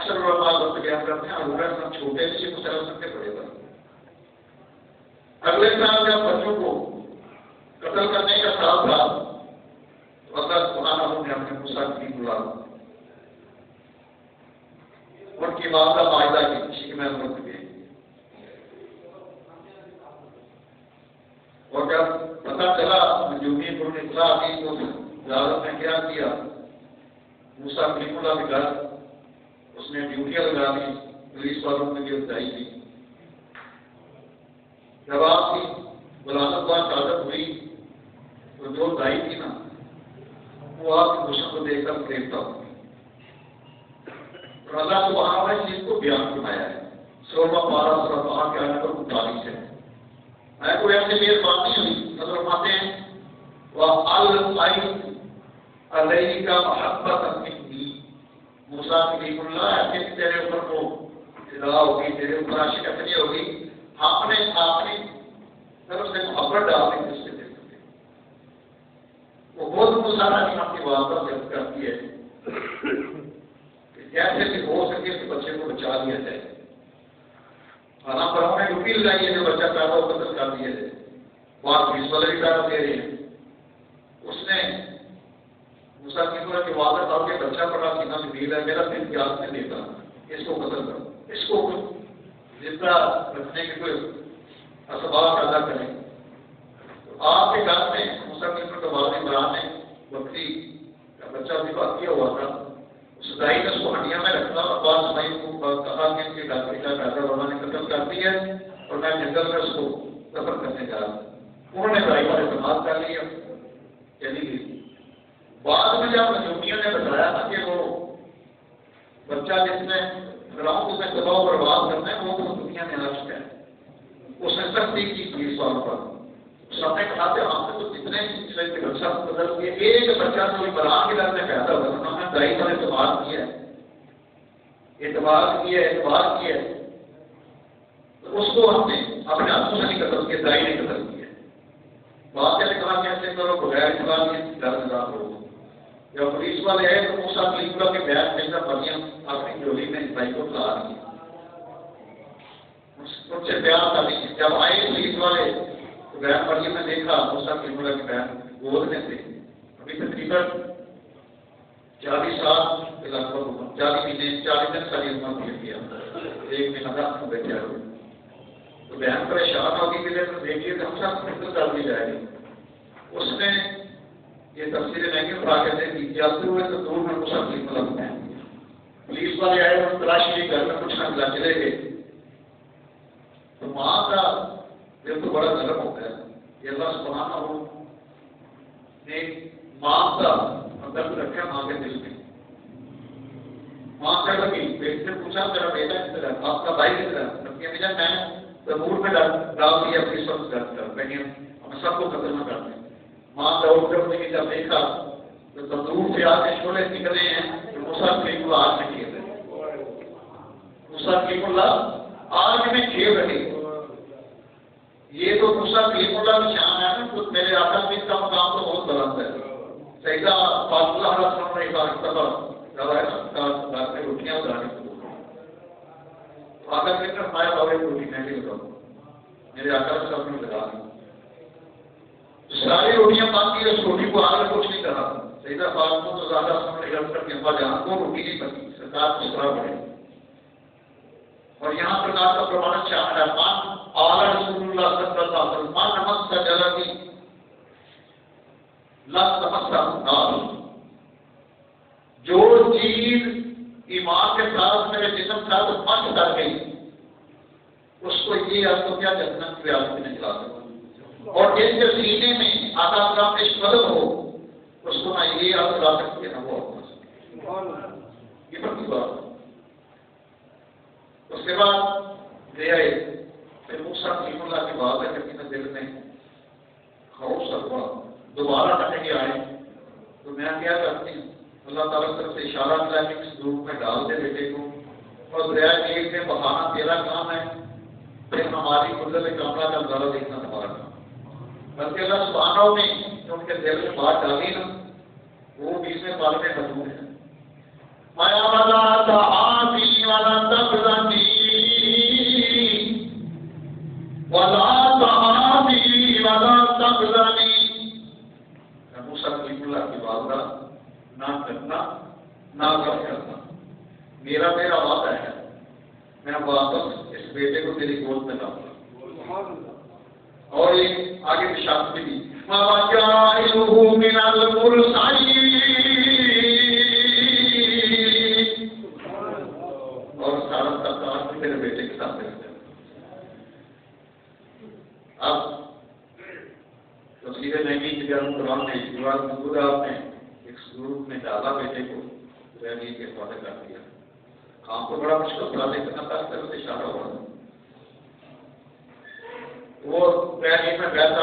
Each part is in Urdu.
اکثر علماء وقت بیان کرتے ہیں اور ہم چھوٹے سے مسلسل کے پڑے گا اگلے سال جب بچوں کو قتل کرنے کا سال تھا تو اللہ سبحانہ نے اپنے موسیٰ کی بلا ان کی والدہ معاہدہ کی کسی کی محنت کی اور جب پتہ چلا نجومی پر اطلاع دی تو عدالت نے کیا کیا موسیٰ کلیم اللہ کے گھر اس نے ڈیوٹیاں لگا دی پولیس والوں نے گرفتاری کی جب آپ کی ولادت بات عادت ہوئی تو جو دائی تھی نا وہ آپ کی خوشی کو دیکھ کر دیکھتا ہوں اور اللہ سبحانہ نے اس چیز کو بیان فرمایا ہے سورہ 12 سورہ طٰہٰ کے آیت نمبر 39 ہے میں کوئی ایسی مہربانی نہیں ہوئی نظر فرماتے ہیں وَأَلْقَيْتُ عَلَيْكَ مَحَبَّةً مِنِّي موسیٰ کلیم اللہ ایسے کہ تیرے اوپر کو فدا ہوگی تیرے اوپر عاشق اتنی ہوگی آپ نے اپنی طرف سے محبت ڈال دی اس کے دل میں وہ بہت موسیٰ کی اپنی والدہ سے عرض کرتی ہے کہ کیسے بھی ہو سکے کہ بچے کو بچا لیا جائے خانہ پروں نے ڈوبی لگائی ہے جو بچہ پیدا ہو قتل کر دیا ہے بات پولیس والے بھی پیدا دے رہے ہیں اس نے موسیٰ کی طرح کی والدہ صاحب کے بچہ پڑا سینا میں دیل ہے میرا دل پیاس نہیں دیتا اس کو قتل کرو اس کو زندہ رکھنے کے کوئی اسباب پیدا کریں تو آپ کے گھر میں موسیٰ کی طرح کے والد عمران نے بکری کا بچہ ذبح کیا ہوا تھا اس دائی نے اس کو ہڈیاں میں رکھنا اور بعض سمائی کو کہا کہ ان کے گھر کے کیا پیدا بابا نے قتل کر دی ہے اور میں جنگل میں اس کو دفن کرنے جا رہا ہوں انہوں نے دائی پر اعتماد کر لیا چلی گئی بعد میں جب نجومیوں نے بتایا تھا کہ وہ بچہ جس نے گراؤنڈ میں دباؤ اور برباد کرنا ہے وہ تو دنیا میں آ چکا ہے اس نے سختی کی پولیس والوں پر سب نے کہا کہ ہم نے تو جتنے پچھلے کے بچہ بدل ہوئے ایک بچہ تو عمران کے گھر میں پیدا ہوا انہوں نے دائی پر اعتبار کیا ہے اعتبار کیا ہے تو اس کو ہم نے اپنے ہاتھوں سے نہیں قتل کیا دائی نے قتل کیا بات نے کہا کہ ایسے کرو بغیر اطلاع کے گھر میں داخل ہو جب پولیس والے آئے تو موسیٰ کلیم اللہ کے بیان میں مریم اپنی جولی میں بھائی کو کھلا دی ان سے بیان کر دی جب آئے پولیس والے تو بیان مریم نے دیکھا موسیٰ کلیم اللہ کے بیان گود میں تھے ابھی تقریباً 40 سال کے لگ بھگ 40 مہینے 40 دن ساری عمر پھر گیا ایک مہینہ میں بیٹھے ہوئے تو بیان پریشان ہوگی کہ جب دیکھیے تو ہم سب قتل کر دی جائے گی اس نے یہ تفسیر مہنگی اٹھا کے دے دی جلدی ہوئے تو دور میں موسیٰ کلیم اللہ کو پولیس والے آئے اور تلاشی لی گھر میں کچھ نہ ملا چلے گئے تو ماں کا دل تو بڑا نرم ہوتا ہے یہ اللہ سبحانہ نے ماں کا درد رکھا ماں کے دل میں ماں سے لگی بیٹے نے پوچھا میرا بیٹا کس طرح آپ کا بھائی کس طرح میں تنور میں ڈال دیا اپنی سب درد کر میں ہم سب کو قتل نہ کرتے ماں کا اٹھنے کی جب دیکھا تو تندور سے آ کے شعلے نکلے ہیں تو موسیٰ کلیم اللہ آگ میں کھیل رہے موسیٰ کلیم اللہ آگ میں کھیل رہے یہ تو موسیٰ کلیم اللہ کی شان ہے نا تو میرے آقا میں اس کا مقام تو بہت بلند ہے سیدہ فاطمہ علیہ السلام نے ایک دفعہ روایت کا میں روٹیاں اتارنے کو آقا نے فرمایا بابا روٹی میں بھی لگاؤں میرے آقا نے سب نے لگا دی ساری روٹیاں باندھی اس روٹی کو آگے کچھ نہیں کرا سیدہ فاطمہ تو زیادہ سمجھ غلط کر کے ابا جہاں کو روٹی نہیں بنی سرکار کو سرا بڑھے اور یہاں سرکار کا پرمانت شامل ہے مان اعلی رسول اللہ صلی اللہ علیہ وسلم مان نمک کا جلدی لفظ تمسا نار جو چیز ایمان کے ساتھ میرے جسم ساتھ مس کر گئی اس کو یہ آپ کو کیا جنت کی آدمی نہیں چلا سکتا اور جس کے سینے میں آقا صاحب نے قدم ہو اس کو نہ یہ آپ لا سکتے نہ وہ یہ بڑی بات اس کے بعد لے آئے پھر موسیٰ کلیم اللہ کی بات ہے کہ دل میں خوف سا ہوا دوبارہ نٹے آئے تو میں کیا کرتی ہوں اللہ تعالیٰ کی طرف سے اشارہ ملا کہ اس دھوپ میں ڈال دے بیٹے کو اور دریا نیل میں بہانا تیرا کام ہے پھر ہماری قدرت کاملہ کا نظارہ دیکھنا ہمارا کام بلکہ اللہ سبحانہ نے جو ان کے دل میں بات ڈالی نا وہ 20ویں سال میں حضور ہے میرا تیرا وعدہ ہے میں واپس اس بیٹے کو تیری گود میں لاؤں گا. اور یہ آگے بشارت بھی دی وَوَجَائِلُهُ مِنَ الْمُرْسَلِينَ اور سارا سرکار بھی میرے بیٹے کے ساتھ رہتے ہیں. اب تصویر نبی کی جنم قرآن نے جواب موجود آپ نے ایک سورت میں ڈالا بیٹے کو رہنے کے حوالے کر دیا. کام تو بڑا مشکل تھا لیکن اللہ کی طرف سے اشارہ ہوا. وہ رہنے میں بیٹھا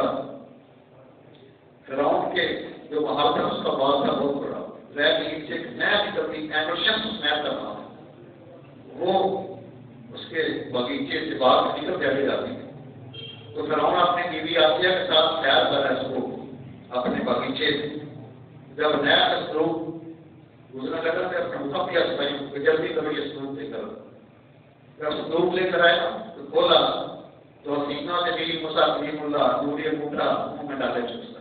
فرعون کے جو محل تھا اس کا بال تھا بہت بڑا رہنے سے ایک نیا نکلتی ایموشن اس نیا کرنا وہ اس کے باغیچے سے باہر نکل جائے جاتی ہے. تو فرعون اپنی بیوی آسیہ کے ساتھ خیال کر رہا ہے اس کو اپنے باغیچے سے. جب نیا سلوک گزرنے لگا تو اپنے حکم کیا سپاہی کو جلدی کرو یہ سلوک لے کر. جب سلوک لے کر آئے تو کھولا تو حسینہ سے میری موسیٰ کلیم اللہ نوری موٹا منہ میں ڈالے چکتا.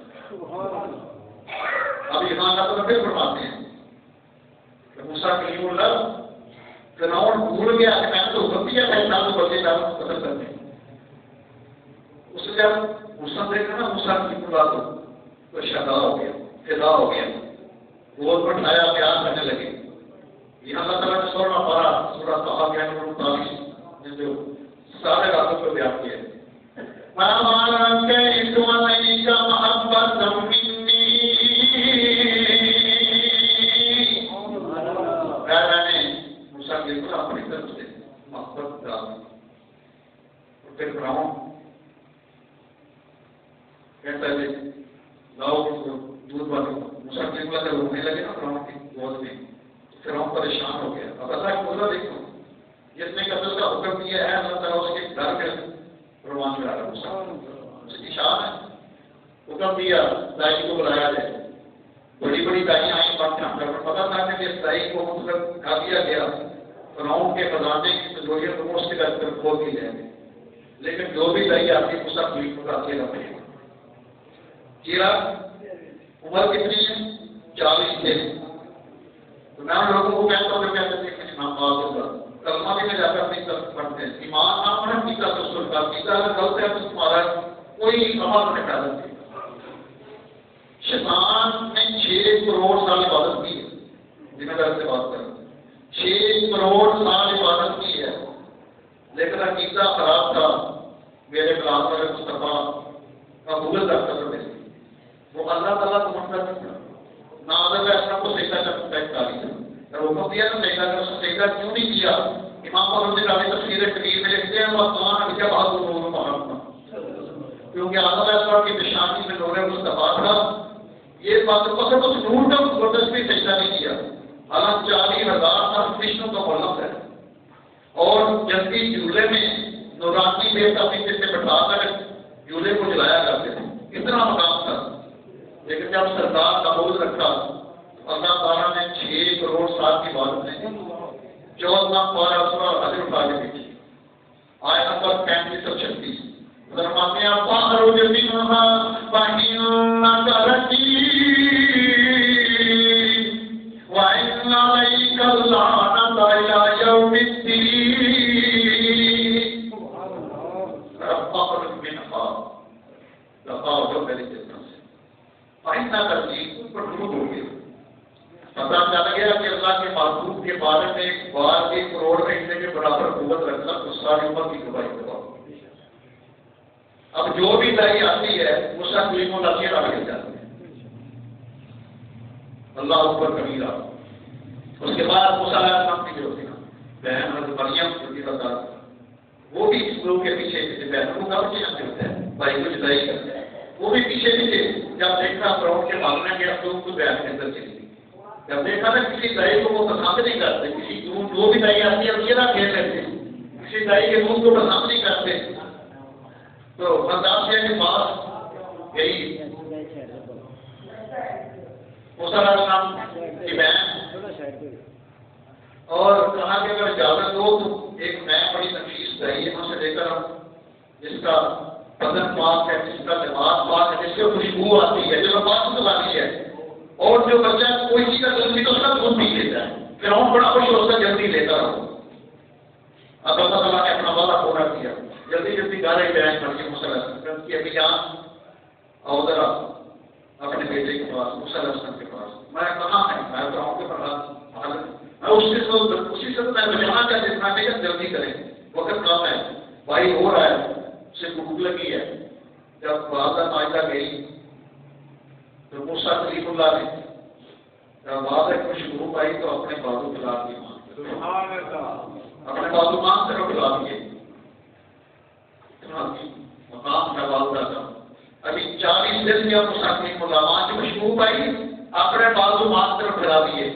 اب یہاں اللہ تو پھر فرماتے ہیں کہ موسیٰ کلیم اللہ فرعون بھول گیا کہ میں نے تو حکم دیا تھا انسان کو بچے داروں کو قتل کرنے. اس نے جب موسیٰ دیکھا نا موسیٰ کلیم اللہ تو شدا ہو گیا فدا ہو گیا گود پر اٹھایا پیار کرنے لگے. یہاں اللہ تعالیٰ نے سورہ پارا سورہ طه کے نمبر 39 میں جو سارے راتوں کو بیان کیا ہے وَمَا عَلَيْكَ مَحَبَّةً مِّنِّي میں نے موسیٰ کے لیے اپنی طرف سے محبت ڈال دی. اور پھر فرعون کہتا ہے لاؤ دودھ والے موسیٰ کے لیے جب رونے لگے نا فرعون کی گود میں فرعون پریشان ہو گیا. اب اللہ کی قدرت دیکھو جس نے قتل کا حکم دیا ہے اللہ تعالیٰ اس کے گھر کے روان میں آ رہا ہے. اس کی شان ہے حکم دیا دائی کو بلایا جائے. بڑی بڑی دائیاں آئیں بات کام کر پتا تھا کہ اس دائی کو مطلب کھا دیا گیا فرعون کے خزانے کی تجوریت کو اس کے گھر پر کھول دی جائے گی. لیکن جو بھی دائی آتی ہے موسیٰ کلیم اللہ اکیلا پڑے گا. چیرا عمر کتنی ہے 40 تھے. تو میں ان لوگوں کو کہتا ہوں کہ کہتے ہیں کہ امام آواز ہوگا کلمہ بھی میں جا کر اپنی طرف پڑھتے ہیں ایمان نہ پڑھیں پیتا تو سر کا پیتا اگر غلط ہے تو تمہارا کوئی عمل نہیں پیدا نہیں. شیطان نے 6 کروڑ سال عبادت کی ہے. ذمہ داری سے بات کریں 6 کروڑ سال عبادت کی ہے لیکن عقیدہ خراب تھا. میرے کلام پر مصطفیٰ کا گوگل کرتا تھا وہ اللہ تعالیٰ کو منظر نہیں تھا نہ اگر ایسا کو سجدہ کرتا ہے تاریخ حکم دیا تو سجدہ کر سجدہ کیوں نہیں کیا. امام پر نے تفسیر کبیر میں لکھتے ہیں وہ کہاں کیا بہت نور محمد کیونکہ آدم علیہ السلام کی نشانی میں نور مصطفیٰ تھا. یہ بات اس نور کا زبردستی سجدہ نہیں کیا. حالانکہ 40,000 سال وشنو کا ملک ہے اور جنتی جھولے میں نورانی دیوتا پیچھے سے بٹھا کر جھولے کو جلایا کرتے تھے. اتنا مقام تھا. لیکن جب سردار قبول رکھا اللہ تعالیٰ نے 6 کروڑ سال کی بات میں 14واں پارہ سورہ حجر اٹھا کے دیکھی آیت نمبر 35 اور 36 فرماتے ہیں فَخْرُجْ مِنْهَا فَإِنَّكَ رَجِيمٌ وَإِنَّ عَلَيْكَ اللَّعْنَةَ إِلَى يَوْمِ الدِّينِ فَخْرُجْ مِنْهَا لقاؤ جو میری جنت سے فَإِنَّكَ رَجِيمٌ پر درود ہو گیا. پتا چل گیا کہ اللہ کے محبوب کے بارے میں 1 بار 1 کروڑ مہینے کے برابر قوت رکھنا تو ساری عمر کی کمائی کروا. اب جو بھی دائی آتی ہے موسیٰ کلیم اللہ کے راہ لے جاتی ہے. اللہ اکبر کبیرہ. اس کے بعد موسیٰ علیہ السلام کی جو تھی بہن حضرت مریم رضی اللہ عنہا وہ بھی اس لوگ کے پیچھے بہنوں کو کب چیز ہوتا ہے بھائی کو جدائی کرتے ہیں وہ بھی پیچھے جب دیکھا فرعون کے بھاگنے کے اب تو بہن کے اندر چلی. جب دیکھا نا کسی دائی کو وہ پسند نہیں کرتے کسی جو بھی دائی آتی ہے یہ نہ کھیل لیتے کسی دائی کے دودھ کو پسند نہیں کرتے تو فرداسیہ کے پاس گئی موسیٰ علیہ السلام کی بہن اور کہا کہ اگر اجازت ہو تو ایک نیا بڑی نفیس دائی ہے وہاں سے لے کر جس کا بدن پاک ہے جس کا دماغ پاک ہے جس سے خوشبو آتی ہے جو پاک تو آتی ہے اور جو بچہ کوئی چیز کا دودھ بھی تو اس کا دودھ پی لیتا ہے. فرعون بڑا خوش ہوتا ہے جلدی اب اللہ تعالیٰ نے اپنا وعدہ پورا کیا، جلدی جلدی گانے بیان کر کے موسیٰ علیہ السلام کی ابھی جان اور ذرا اپنے بیٹے کے پاس، موسیٰ علیہ السلام کے پاس، میں کہاں ہے، میں تو آؤں کے پاس، میں اسی سے میں بجانا کا جتنا کہ جلدی کریں، وقت کم ہے، بھائی ہو رہا ہے، اسے بھوک لگی ہے۔ جب والدہ ماجدہ گئی تو موسیٰ کلیم اللہ نے جب والدہ کی خوشبو پائی تو اپنے بازو پھیلا دیے، اپنے بازو مان کر پھیلا دیے، مقام ہے والدہ کا۔ ابھی 40 دن یا موسیٰ کلیم اللہ ماں کی خوشبو پائی، اپنے بازو مان کر پھیلا دیے،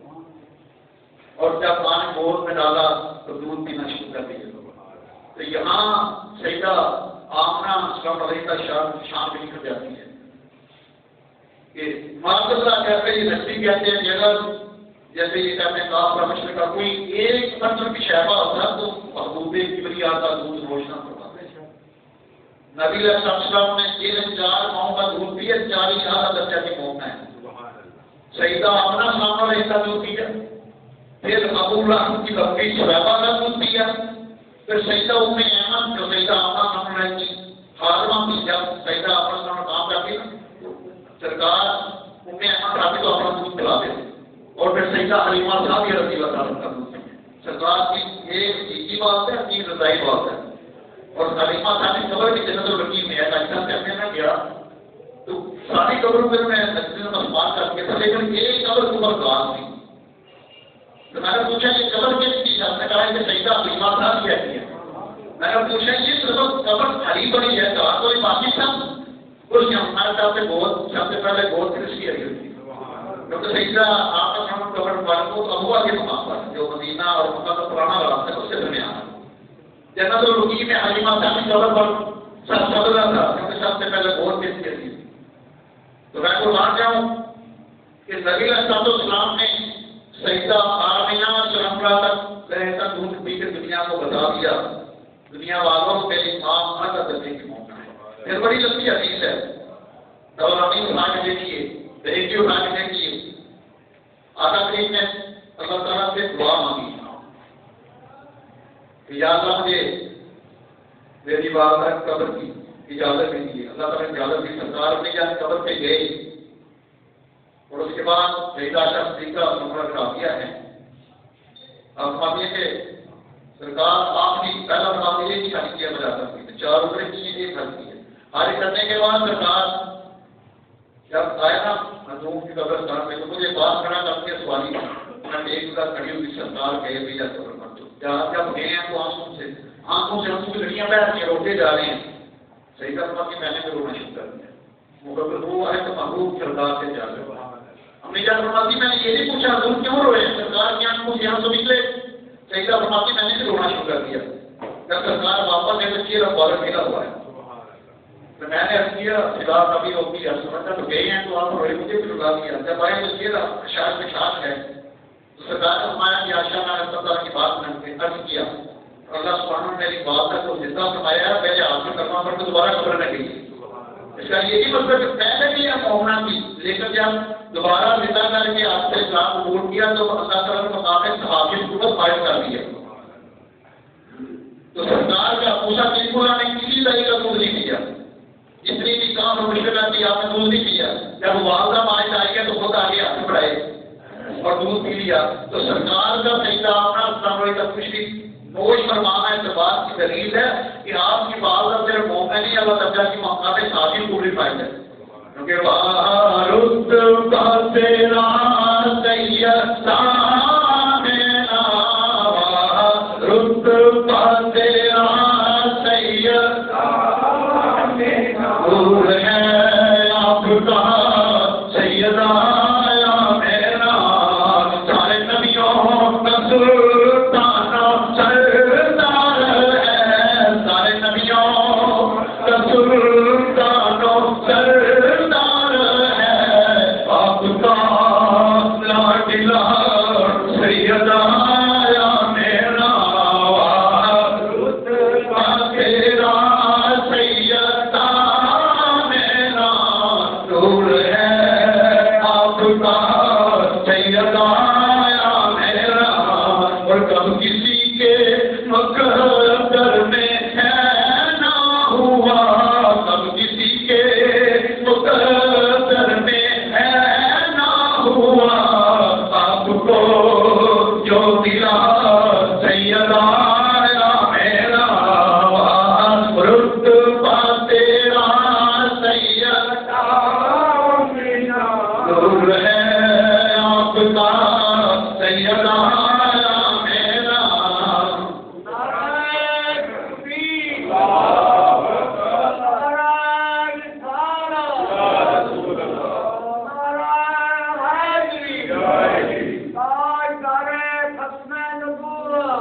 اور جب ماں نے گود میں ڈالا تو دودھ پینا شروع کر دیا۔ تو یہاں سیدہ آمنہ السلام علیہ کا شان بھی نکل جاتی ہے کہ معاذ اللہ کہتے ہیں، نبی کہتے ہیں جگہ جیسے یہ کہتے ہیں کافر مشرق کا کوئی ایک پتھر کی شہبہ ہوتا تو محبوب کبریا کا دودھ روشنا کرواتے ہیں۔ نبی علیہ السلام نے 4 ماہوں کا دودھ پیا، 40 اعلیٰ درجہ کی قوم ہے۔ سیدہ آمنہ السلام علیہ کا دودھ پیا، پھر ابو لہب کی بکری سلیمہ کا دودھ پیا، پھر سیدہ ام ایمن جو سیدہ آمنہ السلام علیہ کی خادمہ تھی، جب سیدہ آمنہ السلام علیہ کام کرتی نا سرکار ام ایمن رابطہ تو اپنا دودھ پلاتے تھے، اور پھر سیدہ حلیمہ صاحب رضی اللہ تعالیٰ کا دودھ پیا۔ سرکار کی ایک حقیقی بات ہے، اپنی رضائی بات ہے، اور حلیمہ صاحب کی قبر کی جنت البقیع میں ہے، اچھا سے میں نہ گیا تو ساری قبروں میں مسلمان کر کے تھا، لیکن ایک قبر قبر خاص تھی۔ تو میں نے پوچھا کہ قبر کس کی؟ آپ نے کہا کہ سیدہ حلیمہ صاحب کہتی ہے۔ میں نے پوچھا یہ قبر خالی بڑی ہے، کہا کوئی باقی تھا کچھ ہمارے صاحب سے بہت سب سے پہلے بہت کرسی آئی ہوتی، کیونکہ سیدہ آپ کا قبر والوں کو ابوا کے مقام پر جو مدینہ اور مکہ کا پرانا راستہ ہے اس سے درمیان جنت البقیع میں حلیمہ صاحب کی قبر پر سب بدلا تھا، کیونکہ سب سے پہلے بہت کرسی آئی۔ تو میں کو مان جاؤں کہ نبی علیہ السلام نے سیدہ آمنہ سلمہ تک رہتا دودھ پی کے دنیا کو بتا دیا، دنیا والوں کے امام کا درجے کی موقع ہے۔ پھر بڑی لمبی حدیث ہے، دورانی اٹھا کے دیکھیے، ریڈی اٹھا کے دیکھیے، آقا کریم نے اللہ تعالیٰ سے دعا مانگی کہ یا اللہ مجھے میری والدہ قبر کی اجازت دیجیے۔ اللہ تعالیٰ نے اجازت دی، سرکار اپنی جان قبر پہ گئی، اور اس کے بعد سیدہ عائشہ صدیقہ عمرہ کرا دیا ہے۔ اب فرماتے ہیں کہ سرکار آپ کی پہلا فرماتے ہیں کہ خالی کیا بجا سکتی ہے، 4 عمرے کی ایک خالی ہے۔ خالی کرنے کے بعد سرکار جب آیا نا حضور کی قبرستان میں تو مجھے بات کرا کر کے سوالی میں ایک جگہ کھڑی ہوئی، سرکار گئے بھی جاتے جب گئے ہیں تو آنسوں سے آنسوں کی لڑیاں بہ رہی ہیں، روٹے جا رہے ہیں۔ سیدہ فرماتی میں نے بھی رونا شروع کر دیا، مقرر ہوا ہے تو محبوب سردار سے جا کر اپنی جان فرماتی میں نے یہ نہیں پوچھا حضور کیوں روئے، سرکار کی آنکھوں سے یہاں سے نکلے۔ سیدہ فرماتی میں نے بھی رونا شروع کر دیا، جب سرکار واپس ہے تو چہرہ بالر ملا ہوا ہے۔ تو میں نے عرض کیا سرکار کبھی ہوتی ہے، سمجھا تو گئے ہیں تو آپ روئے، مجھے بھی رلا دیا۔ جب آئے تو چہرہ شاید میں شاید ہے تو سرکار نے فرمایا کہ عائشہ میں اللہ تعالیٰ کی بات میں عرض کیا، اللہ سبحانہ نے میری بات تک کو زندہ فرمایا ہے، پہلے آپ سے کرنا پڑتا دوبارہ خبر نہ گئی۔ اس کا یہی مطلب کہ پہلے بھی یہ مومنہ تھی، لیکن جب دوبارہ زندہ کر کے آپ سے اسلام قبول کیا تو اللہ تعالیٰ نے مقام صحابی قوت فائد کر دیا۔ تو سرکار کا موسیٰ کلیم اللہ نے کسی طریقے کا دودھ نہیں کیا، جتنی بھی کام اور مشکلات تھی آپ نے دودھ نہیں کیا۔ جب والدہ ماجدہ آئی ہے تو خود آگے ہاتھ بڑھائے اور دودھ پی لیا۔ تو سرکار کا سیدہ آمنہ السلام علیہ کا خوشی نوش فرمانا اس بات کی دلیل ہے کہ آپ کی والدہ صرف مومن نہیں، اللہ تعالیٰ کی مقام صحابی پوری فائد ہے، کیونکہ رتبہ تیرا سیدہ آمنہ، رتبہ تیرا سیدہ آمنہ، نور ہے آپ کا سیدہ آمنہ، سارے نبیوں کا سلطان سردار ہے، سارے نبیوں کا سلطان سردار ہے، آپ کا لاڈلا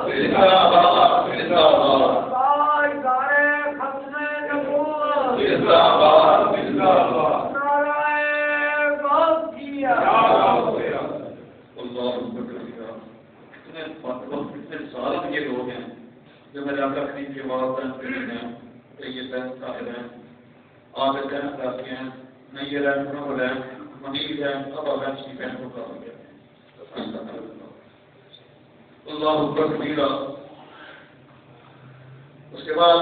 کتنے سال یہ لوگ ہیں جو میرے آقا کریم کے والدین ہیں، یہ بہن صاحب ہیں، عابد ہیں، ذاتی ہیں، نیل ہیں، منور ہیں، منیر ہیں، اب آگا چیف ہیں، وہ کام گیا اللہ اکبر کبیرہ۔ اس کے بعد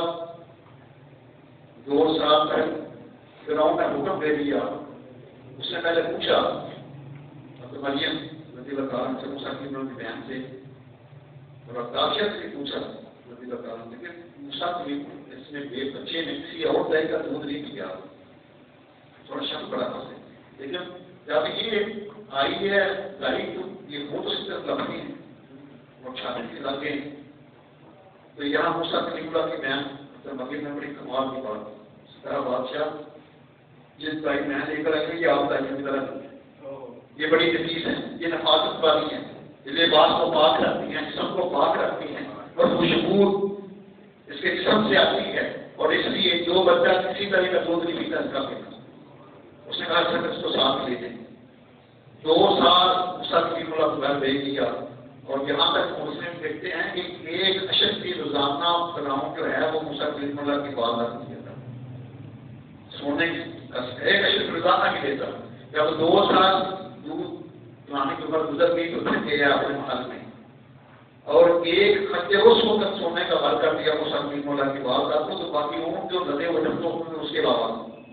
2 سال تک فرعون نے حکم دے دیا۔ اس نے پہلے پوچھا حضرت مریم رضی اللہ تعالیٰ سے، موسیٰ کی بہن سے اور عکاشیہ سے بھی پوچھا رضی اللہ تعالیٰ سے کہ موسیٰ کی اس میں بے بچے نے کسی اور دہی کا دودھ نہیں پیا، تھوڑا شک پڑا تھا اسے، لیکن جب یہ آئی ہے دہی تو یہ وہ تو اس طرح لگتی ہے اور چھاتی کے لگے، تو یہاں موسیٰ کلیم اللہ کی بہن حضرت مریم میں بڑی کمال کی بات، اس طرح بادشاہ جس بھائی میں لے کر آئی یہ آپ دائیوں کی طرح نہیں ہے، یہ بڑی نفیس ہے، یہ نفاست والی ہے، یہ لباس کو پاک رکھتی ہیں، جسم کو پاک رکھتی ہیں اور خوشبو اس کے جسم سے آتی ہے، اور اس لیے جو بچہ کسی طرح کا دودھ نہیں پیتا اس کا پیتا۔ اس نے کہا سر اس کو ساتھ لے دیں۔ 2 سال موسیٰ کلیم اللہ کو گھر بھیج دیا، اور یہاں تک مسلم دیکھتے ہیں کہ ایک اشد کی روزانہ فرعون جو ہے وہ موسیٰ کلیم اللہ کی بات رکھ دیا تھا، سونے کی ایک اشد روزانہ کی دیتا۔ جب 2 سال دودھ پرانے کی عمر گزر گئی تو پھر گیا اپنے محل میں، اور ایک خطے اس وقت سونے کا بھر کر دیا موسیٰ کلیم اللہ کی بات آپ کو، تو باقی اونٹ جو لدے وہ جب تو اس کے علاوہ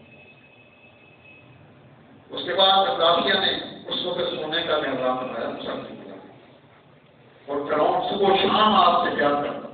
اس کے بعد عکاشیہ نے اس وقت سونے کا نظام بنایا موسیٰ کلیم اللہ، اور فرعون صبح و شام آپ سے پیار کرتا